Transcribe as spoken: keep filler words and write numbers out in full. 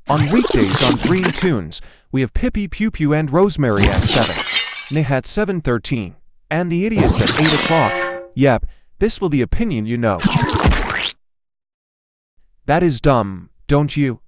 On weekdays on GreenToons, we have Pippi, Pew Pew, and Rosemary at seven. Nick at seven thirteen. And the idiots at eight o'clock. Yep, this will the opinion you know. That is dumb, don't you?